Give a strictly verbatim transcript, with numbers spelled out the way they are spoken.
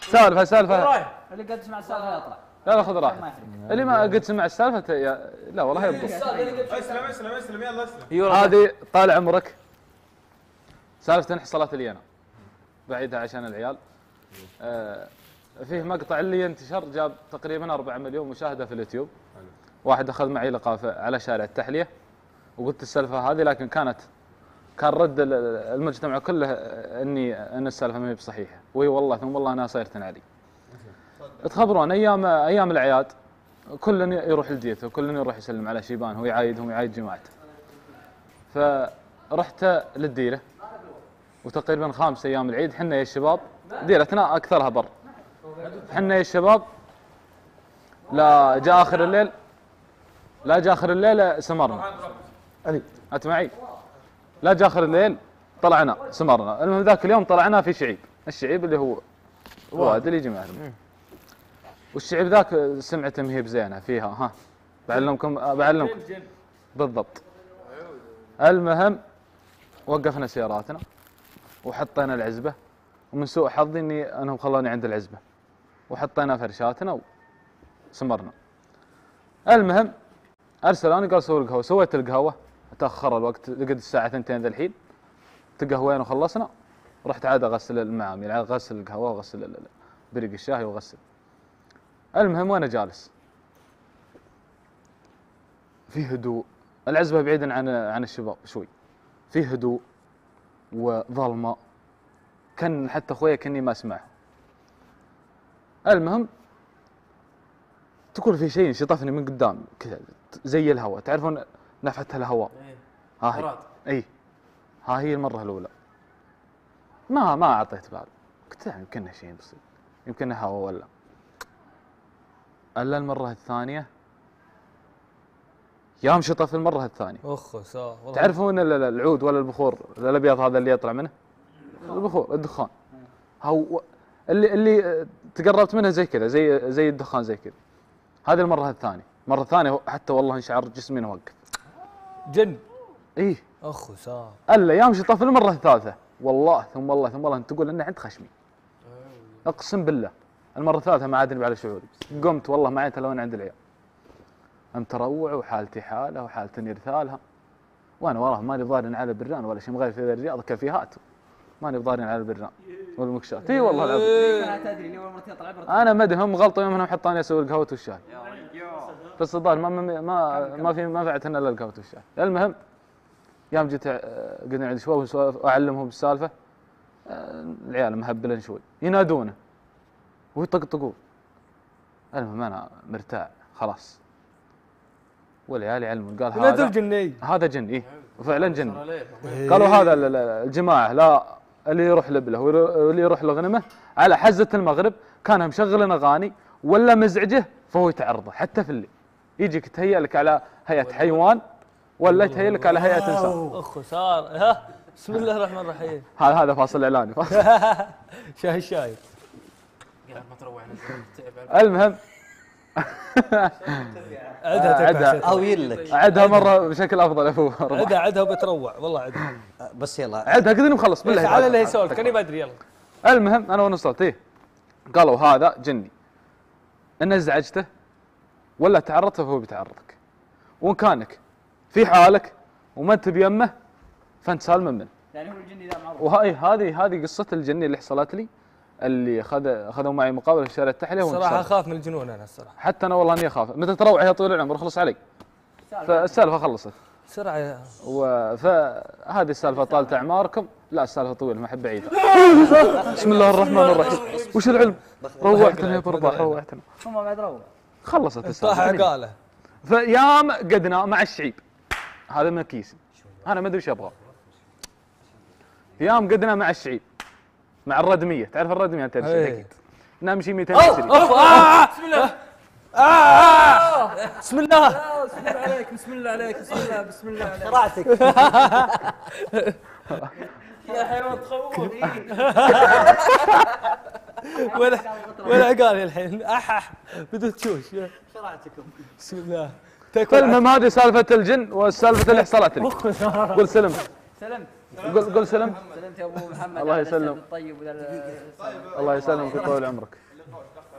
سالفه سالفه اللي قد سمع السالفه يطلع. لا لا خذ راحتك. اللي ما قد سمع السالفه يا... لا والله يبقى. اسلم اسلم اسلم يلا اسلم. هذه طال عمرك سالفه انحصالات لي انا بعيدها عشان العيال. آه فيه مقطع اللي انتشر جاب تقريبا أربعة مليون مشاهده في اليوتيوب. واحد اخذ معي لقاء على شارع التحليه وقلت السالفه هذه، لكن كانت كان رد المجتمع كله اني ان السالفه ما هي بصحيحه، وهي والله ثم والله انا صايرتن علي. تخبرون ايام ايام الاعياد كل يروح لديته وكل يروح يسلم على شيبانه ويعايدهم ويعايد جماعته. فرحت للديره وتقريبا خامس ايام العيد حنا يا الشباب، ديرتنا اكثرها بر، حنا يا الشباب لا جاء اخر الليل لا جاء اخر الليل سمرنا. علي انت معي؟ لا جاء اخر الليل طلعنا سمرنا. المهم ذاك اليوم طلعنا في شعيب، الشعيب اللي هو واد اللي يجي معهم. والشعيب ذاك سمعته ما هي بزينه فيها، ها بعلمكم بعلمكم بالضبط. المهم وقفنا سياراتنا وحطينا العزبه، ومن سوء حظي اني انهم خلوني عند العزبه وحطينا فرشاتنا وسمرنا. المهم ارسلوني قال سوي القهوه، سويت القهوه تاخر الوقت لقد الساعه اثنتين ذا الحين، تقهوينا وخلصنا، رحت عاد اغسل المعامل، اغسل القهوه واغسل بريق الشاي واغسل. المهم وانا جالس في هدوء، العزبه بعيدا عن عن الشباب شوي، في هدوء وظلمه، كان حتى اخويا كاني ما اسمعه. المهم تقول في شيء شطفني من قدام كذا زي الهواء، تعرفون نفحه الهواء؟ ها هي اي ها هي المره الاولى ما ما اعطيت بال، قلت يعني يمكن شيء بسيط يمكن هواء ولا. الا المره الثانيه يوم شطف المره الثانيه اخ صح. تعرفون العود ولا البخور الابيض هذا اللي يطلع منه؟ البخور الدخان، هو اللي اللي تقربت منه زي كذا زي زي الدخان زي كذا. هذه المره الثانيه، المره الثانيه حتى والله انشعر جسمي نوقف جن. ايه اخ صار. الا يوم شطف المره الثالثه والله ثم والله ثم والله انت تقول انه عند خشمي، اقسم بالله المره الثالثه ما عادني على شعوري. قمت والله ما عيت الا وانا عند العيال، متروع وحالتي حاله وحالتني رثالها، وانا وراه ماني بضارن على البران ولا شيء مغير في الرياض كافيهات، ماني بضارن على البران والمكشات. اي والله العظيم انا مدهم غلطه يوم انهم حطاني اسوي القهوه والشاي بس الظاهر ما ما ما في منفعه الا القهوه والشاي. المهم يوم جيت قلنا عندي شباب واعلمهم بالسالفه، العيال مهبلين شوي ينادونه ويطقطقون. المهم انا مرتاع خلاص، والعيال يعلمون قال هذا الجني هذا جن. ايه وفعلا جن. قالوا هذا الجماعه لا اللي يروح لبله واللي يروح لغنمه على حزه المغرب كان مشغل اغاني ولا مزعجه فهو يتعرضه حتى في الليل، يجيك تهيأ لك على هيئه حيوان ولا يتهيأ لك على هيئه انسان. اخ صار. ها بسم الله الرحمن الرحيم. هذا هذا فاصل اعلاني. شاي شاي. المهم عدها عدها اويل لك عدها مره بشكل افضل ابو عدها عدها وبتروع والله عدها بس يلا عدها كذا مخلص بالله على اللي يسولف كاني بدري. يلا المهم انا ونصلت ايه قالوا هذا جني، ان ازعجته ولا تعرضت فهو بيتعرضك، وان كانك في حالك وما انت بيمه فانت سالم منه. يعني هو الجني ذا معروف. وهاي هذه هذه قصه الجني اللي حصلت لي، اللي خذ اخذوا معي مقابله في شارع التحليه. الصراحه اخاف من الجنون انا الصراحه، حتى انا والله اني اخاف. متى تروح يا طويل العمر خلص علي، فالسالفه خلصت بسرعه. فهذه السالفه طالت اعماركم. لا السالفه طويله ما احب اعيدها. بسم الله الرحمن الرحيم. وش العلم؟ روعتنا يا برباح روعتنا. هم بعد روع خلصت السالفه. عقاله فيام قدنا مع الشعيب هذا من كيسي، انا ما ادري ايش ابغى. يام قدنا مع الشعيب مع الردميه، تعرف الردميه انت اكيد، نمشي مئتين وعشرين. بسم الله بسم الله بسم الله عليك بسم الله عليك بسم الله بسم الله عليك قرعتك يا حيوان تخوف. ولا ولا عقالي الحين اح بدون تشوش. شرعتكم بسم الله. المهم هذه سالفه الجن والسالفه اللي حصلت لي. قول سلم سلمت قل قل سلمت. سلمت يا ابو محمد. الله يسلم. الطيب ولا الله يسلمك ويطول عمرك.